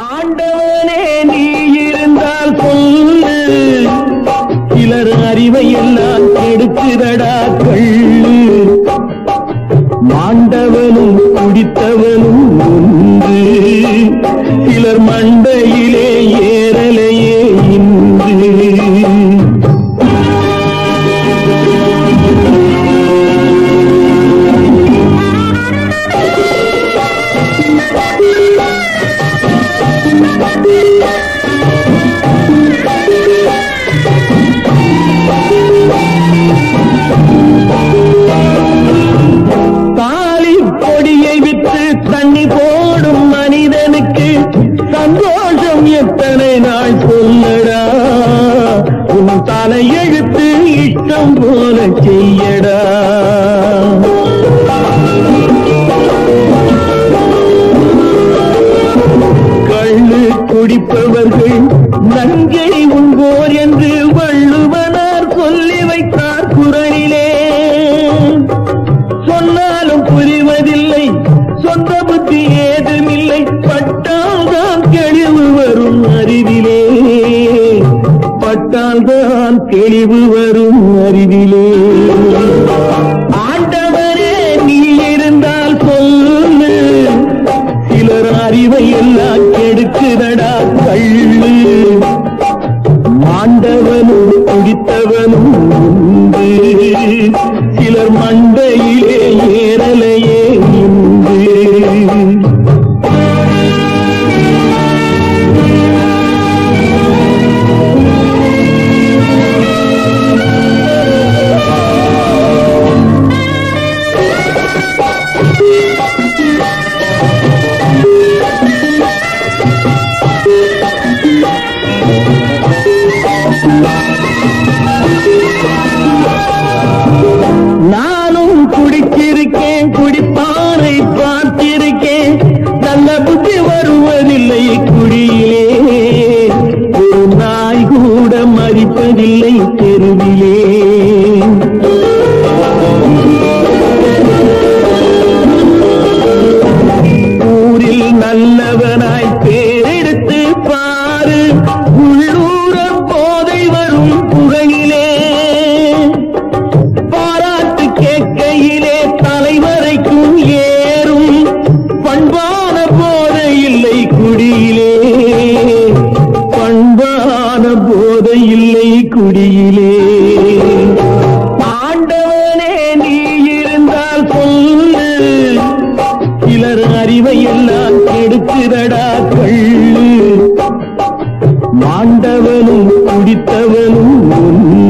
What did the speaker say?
ஆண்டவனே நீ இருந்தால் சொல்லு, சிலர் அறிவை எல்லாம் கெடுக்குதடா கள்ளு. மாண்டவனும் குடித்தவனும் ஒன்று, சிலர் மண்டையிலே ஏறலையே இன்று. தாலி பொடியை விற்று தண்ணி போடும் மனிதனுக்கு சந்தோஷம் எத்தனை நாள் சொல்லடா. உன் தலையெழுத்து இஷ்டம் போல செய்யடா. கள்ளு குடிப்பவர்கள் நங்கை உண்போர் என்று வள்ளுவனார் சொல்லி வைத்தார் குறளிலே. சொன்னாலும் புரிவதில்லை, சொந்த புத்தி ஏதுமில்லை, பட்டால்தான் தெளிவு வரும் அறிவிலே. பட்டால்தான் தெளிவு வரும் அறிவிலே. ஆண்டவரே நீ இருந்தால் சொல்லு, சிலர் அறிவை எல்லாம் கெடுக்குதடா கள்ளு. மாண்டவனும் குடித்தவனும் உண்டு, சிலர் மண்டையிலே ஏறலையே இன்று. நானும் குடிச்சிருக்கேன், குடிப்பானை பார்த்திருக்கேன், நல்ல புத்தி வருவதில்லை குடியிலே. ஒரு நாய் கூட மதிப்பதில்லை தெருவிலே. ஊரில் நல்லவனாய் பேரெடுத்து பாரு, உள்ளூர போதை வரும் புகையிலே. பாராட்டு கேட்கையிலே தலைவரைக்கும் ஏறும், பண்பான போதை இல்லை குடியிலே. பண்பான போதை இல்லை குடியிலே. ஆண்டவனே நீ இருந்தால் சொல்லு, சிலர் அறிவை எல்லாம் கெடுக்குதடா கள்ளு. மாண்டவனும் குடித்தவனும் ஒன்று,